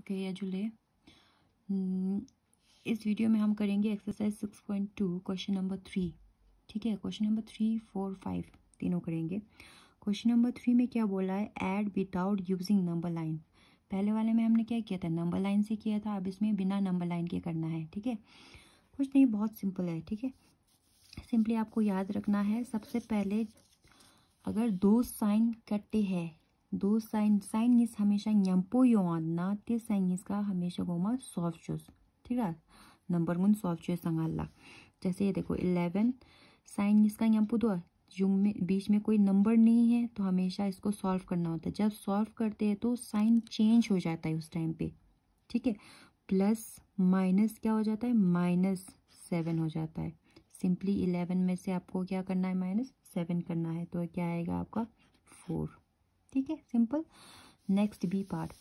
शुक्रिया जुले। इस वीडियो में हम करेंगे एक्सरसाइज 6.2 क्वेश्चन नंबर 3। ठीक है, क्वेश्चन नंबर 3, 4, 5 तीनों करेंगे। क्वेश्चन नंबर 3 में क्या बोला है, add without using number line. पहले वाले में हमने क्या किया था, नंबर लाइन से किया था। अब इसमें बिना नंबर लाइन के करना है। ठीक है, कुछ नहीं, बहुत सिंपल है। ठीक है, सिंपली आपको याद रखना है, सबसे पहले अगर दो साइन कटे हैं, दो साइन इस हमेशा यंपो योना ते साइन इसका हमेशा गोमा सॉफ्ट चूज। ठीक है, नंबर मुन सॉफ्ट चूज संगाला। जैसे ये देखो 11 साइन इसका यंपो दो जुंग में बीच में कोई नंबर नहीं है, तो हमेशा इसको सॉल्व करना होता है। जब सॉल्व करते हैं तो साइन चेंज हो जाता है उस टाइम पे। ठीक है, प्लस माइनस क्या हो जाता है, -7 हो जाता है। सिंपली 11 में से आपको क्या करना है, -7 करना है, तो क्या आएगा आपका 4। ठीक है, सिंपल। Next B part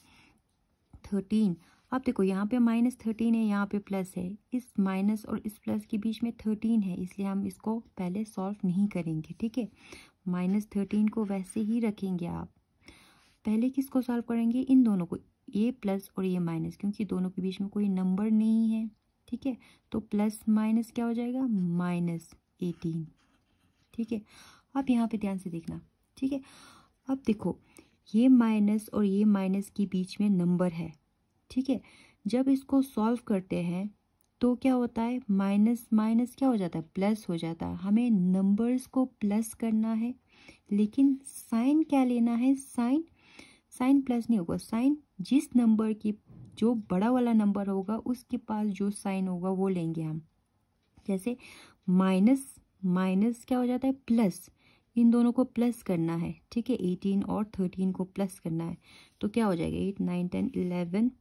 13। अब देखो यहाँ पे -13 है, यहाँ पे प्लस है। इस माइनस और इस प्लस के बीच में 13 है, इसलिए हम इसको पहले सॉल्व नहीं करेंगे। ठीक है, -13 को वैसे ही रखेंगे आप। पहले किसको सॉल्व करेंगे, इन दोनों को, ये प्लस और ये माइनस, क्योंकि दोनों के बीच में कोई नंबर नहीं है। ठीक है, तो प्लस माइनस क्या हो जाएगा, -18। ठीक है, अब यहाँ पे ध्यान से देखना। ठीक है, अब देखो ये माइनस और ये माइनस के बीच में नंबर है। ठीक है, जब इसको सॉल्व करते हैं तो क्या होता है, माइनस माइनस क्या हो जाता है, प्लस हो जाता है। हमें नंबर्स को प्लस करना है, लेकिन साइन क्या लेना है, साइन प्लस नहीं होगा। साइन जिस नंबर की, जो बड़ा वाला नंबर होगा उसके पास जो साइन होगा वो लेंगे हम। जैसे माइनस माइनस क्या हो जाता है, प्लस। इन दोनों को प्लस करना है। ठीक है, 18 और 13 को प्लस करना है, तो क्या हो जाएगा, 8, 9, 10, 11,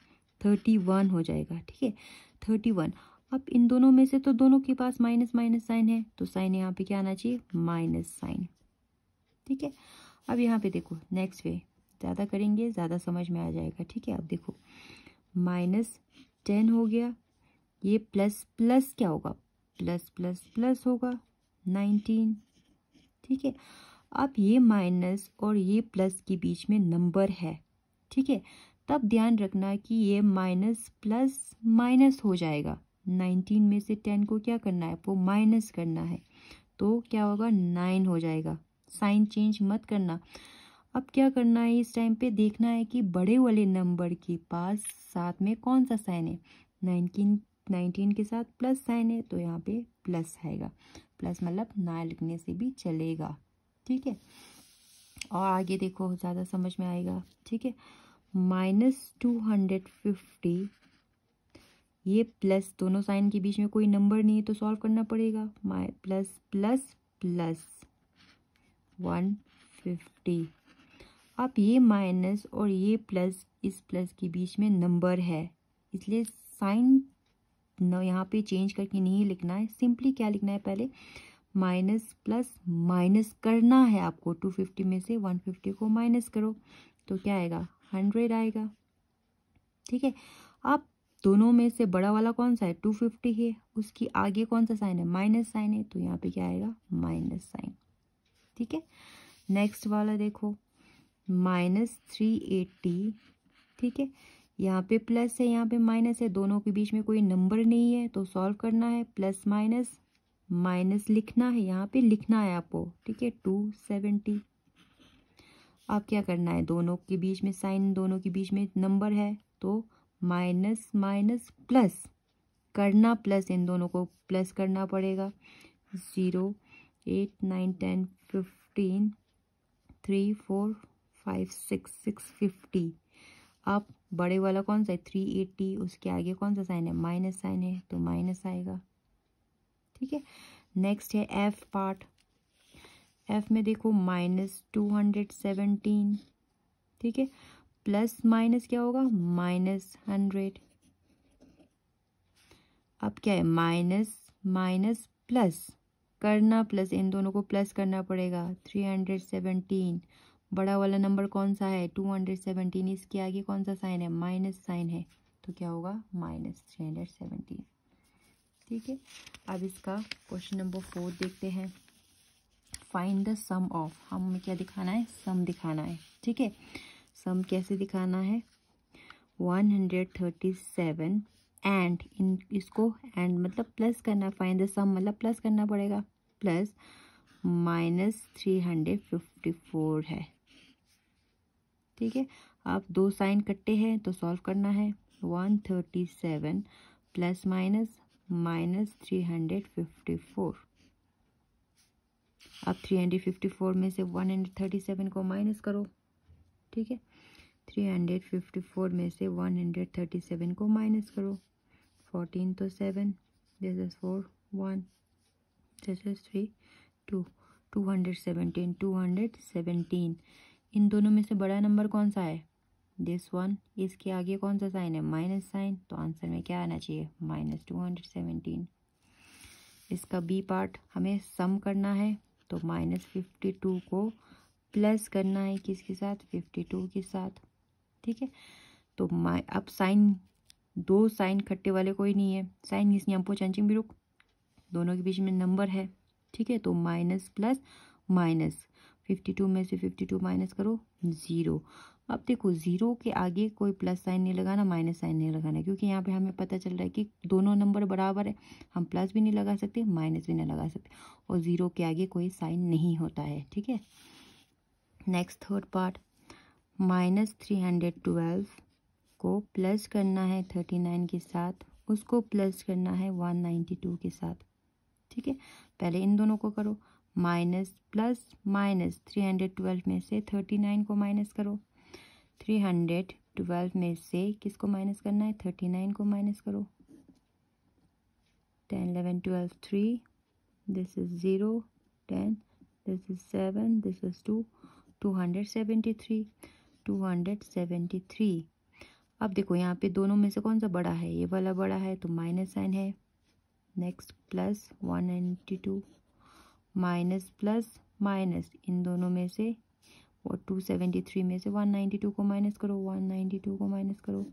31 हो जाएगा। ठीक है, 31। अब इन दोनों में से तो दोनों के पास माइनस माइनस साइन है, तो साइन यहाँ पे क्या आना चाहिए, माइनस साइन। ठीक है, अब यहाँ पे देखो नेक्स्ट वे, ज़्यादा करेंगे ज़्यादा समझ में आ जाएगा। ठीक है, अब देखो -10 हो गया, ये प्लस प्लस क्या होगा, प्लस प्लस प्लस होगा 19। ठीक है, अब ये माइनस और ये प्लस के बीच में नंबर है। ठीक है, तब ध्यान रखना कि ये माइनस प्लस माइनस हो जाएगा। 19 में से 10 को क्या करना है, वो माइनस करना है, तो क्या होगा, 9 हो जाएगा। साइन चेंज मत करना। अब क्या करना है, इस टाइम पे देखना है कि बड़े वाले नंबर के पास साथ में कौन सा साइन है। 19 के साथ प्लस साइन है, तो यहाँ पे प्लस आएगा। प्लस मतलब ना लिखने से भी चलेगा। ठीक है, और आगे देखो ज़्यादा समझ में आएगा। ठीक है, -250, ये प्लस, दोनों साइन के बीच में कोई नंबर नहीं है तो सॉल्व करना पड़ेगा। Plus plus plus 150। अब ये माइनस और ये प्लस, इस प्लस के बीच में नंबर है, इसलिए साइन यहाँ पे चेंज करके नहीं लिखना है। सिंपली क्या लिखना है, पहले माइनस प्लस माइनस करना है आपको। 250 में से 150 को माइनस करो, तो क्या आएगा, 100 आएगा। ठीक है, अब दोनों में से बड़ा वाला कौन सा है, 250 है, उसकी आगे कौन सा साइन है, माइनस साइन है, तो यहाँ पे क्या आएगा, माइनस साइन। ठीक है, नेक्स्ट वाला देखो -380। ठीक है, यहाँ पे प्लस है, यहाँ पे माइनस है, दोनों के बीच में कोई नंबर नहीं है, तो सॉल्व करना है। प्लस माइनस माइनस लिखना है, यहाँ पे लिखना है आपको। ठीक है, 270। अब क्या करना है, दोनों के बीच में साइन, दोनों के बीच में नंबर है, तो माइनस माइनस प्लस करना, प्लस इन दोनों को प्लस करना पड़ेगा। 0, 8, 9, 10, 15, 3, 4, 5, 6, 650। अब बड़े वाला कौन सा है, 380, उसके आगे कौन सा साइन है, माइनस साइन है, तो माइनस आएगा। ठीक है, नेक्स्ट है एफ पार्ट। एफ में देखो -217। ठीक है, प्लस माइनस क्या होगा, -100। अब क्या है, माइनस माइनस प्लस करना, प्लस इन दोनों को प्लस करना पड़ेगा। 317, बड़ा वाला नंबर कौन सा है, 217, इसके आगे कौन सा साइन है, माइनस साइन है, तो क्या होगा, -317। ठीक है, अब इसका क्वेश्चन नंबर 4 देखते हैं। फाइंड द सम ऑफ, हमें क्या दिखाना है, सम दिखाना है। ठीक है, सम कैसे दिखाना है, 137 एंड इन इसको एंड मतलब प्लस करना, फाइंड द सम मतलब प्लस करना पड़ेगा, प्लस -354 है। ठीक है, अब दो साइन कट्टे हैं तो सॉल्व करना है। 137 प्लस माइनस -354। अब 354 में से 137 को माइनस करो। ठीक है, 354 में से 137 को माइनस करो। 14 तो 7, दिस इज 4 1, दिस इज 3 2, 217। इन दोनों में से बड़ा नंबर कौन सा है? This one. इसके आगे कौन सा साइन है? माइनस साइन, तो आंसर में क्या आना चाहिए? -217। इसका बी पार्ट हमें सम करना है, तो -52 को प्लस करना है किसके साथ? 52 के साथ। ठीक है, तो अब साइन, दो साइन खट्टे वाले कोई नहीं है, साइन इसने हमको चंचिंग भी रुक, दोनों के बीच में नंबर है। ठीक है, तो माइनस प्लस माइनस, 52 में से 52 माइनस करो 0। अब देखो 0 के आगे कोई प्लस साइन नहीं लगाना, माइनस साइन नहीं लगाना, क्योंकि यहाँ पे हमें पता चल रहा है कि दोनों नंबर बराबर है, हम प्लस भी नहीं लगा सकते, माइनस भी नहीं लगा सकते, और 0 के आगे कोई साइन नहीं होता है। ठीक है, नेक्स्ट थर्ड पार्ट, -312 को प्लस करना है 39 के साथ, उसको प्लस करना है 192 के साथ। ठीक है, पहले इन दोनों को करो, माइनस प्लस माइनस, 312 में से 39 को माइनस करो, 312 में से किसको माइनस करना है? 39 को माइनस करो। 10 11 12 3, this is 0 10, this is 7, this is 2, 273। अब देखो यहाँ पे दोनों में से कौन सा बड़ा है? ये वाला बड़ा है, तो माइनस साइन है। Next plus 192, minus plus minus, इन दोनों में से और 273 में से 192 को माइनस करो, 192 को माइनस करो,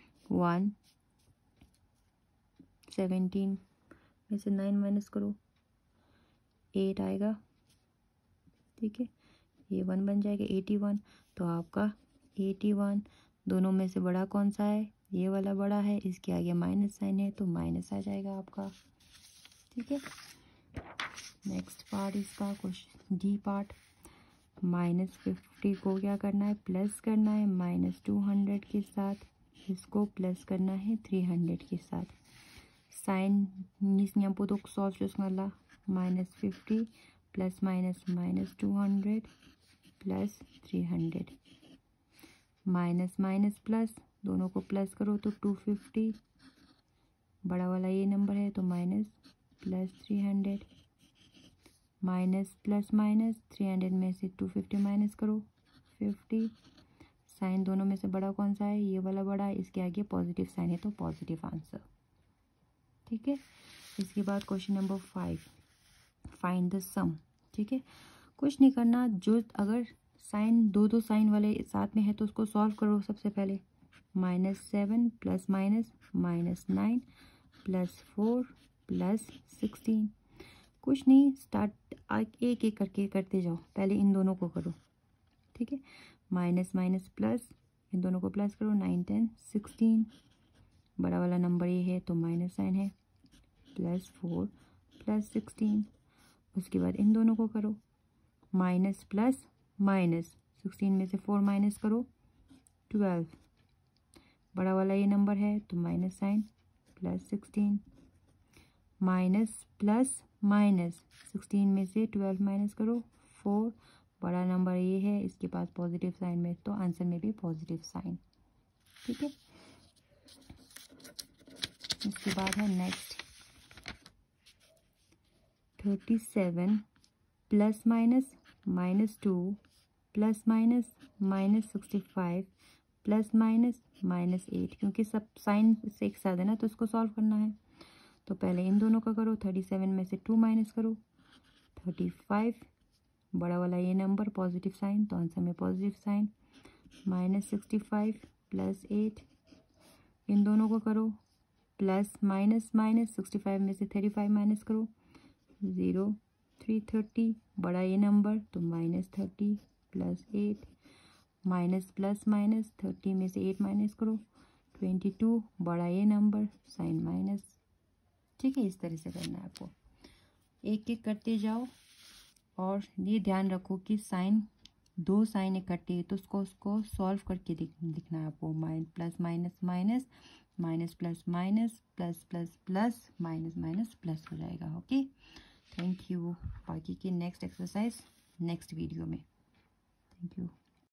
117 में से 9 माइनस करो, 8 आएगा। ठीक है, ये 1 बन जाएगा, 81। तो आपका 81, दोनों में से बड़ा कौन सा है? ये वाला बड़ा है, इसके आगे माइनस साइन है, तो माइनस आ जाएगा आपका। ठीक है, नेक्स्ट पार्ट इसका क्वेश्चन डी पार्ट, -50 को क्या करना है? प्लस करना है -200 के साथ, इसको प्लस करना है 300 के साथ। साइन निस्पो तो सॉल्व చేసుకున్నా, -50 plus minus -200 plus 300, minus minus plus, दोनों को प्लस करो तो 250, बड़ा वाला ये नंबर है, तो minus plus 300, minus plus minus, 300 में से 250 माइनस करो 50। साइन दोनों में से बड़ा कौन सा है? ये वाला बड़ा है, इसके आगे पॉजिटिव साइन है, तो पॉजिटिव आंसर। ठीक है, इसके बाद question number 5, find the sum. ठीक है, कुछ नहीं करना, जो अगर साइन दो साइन वाले साथ में है तो उसको सॉल्व करो। सबसे पहले -7 प्लस माइनस -9 प्लस 4 प्लस 16, कुछ नहीं, स्टार्ट एक एक करके करते जाओ, पहले इन दोनों को करो। ठीक है, माइनस माइनस प्लस, इन दोनों को प्लस करो, 9 10 16, बड़ा वाला नंबर ये है तो माइनस साइन है, प्लस 4 प्लस 16। उसके बाद इन दोनों को करो, माइनस प्लस माइनस, 16 में से 4 माइनस करो 12, बड़ा वाला ये नंबर है तो minus sign, plus 16, minus plus minus, 16 में से 12 माइनस करो 4, बड़ा नंबर ये है, इसके पास पॉजिटिव साइन में, तो आंसर में भी पॉजिटिव साइन। ठीक है, इसके बाद है next, 37 plus minus -2 plus minus -65 plus minus -8, क्योंकि सब साइन से एक साथ है ना, तो इसको सॉल्व करना है। तो पहले इन दोनों का करो, 37 में से 2 माइनस करो 35, बड़ा वाला ये नंबर पॉजिटिव साइन, तो आंसर में पॉजिटिव साइन, -65 प्लस 8, इन दोनों को करो, प्लस माइनस माइनस, 65 में से 35 माइनस करो 0 330, बड़ा ये नंबर तो -30 प्लस 8, माइनस प्लस माइनस, 30 में से 8 माइनस करो 22 बड़ा ये नंबर, साइन माइनस। ठीक है, इस तरह से करना है आपको, एक एक करते जाओ। और ये ध्यान रखो कि साइन, दो साइन इकट्ठे है तो उसको सॉल्व करके लिखना है आपको। Plus minus minus, minus plus minus, plus plus plus, minus minus plus हो जाएगा। Okay, thank you. बाकी की नेक्स्ट एक्सरसाइज नेक्स्ट वीडियो में। Thank you.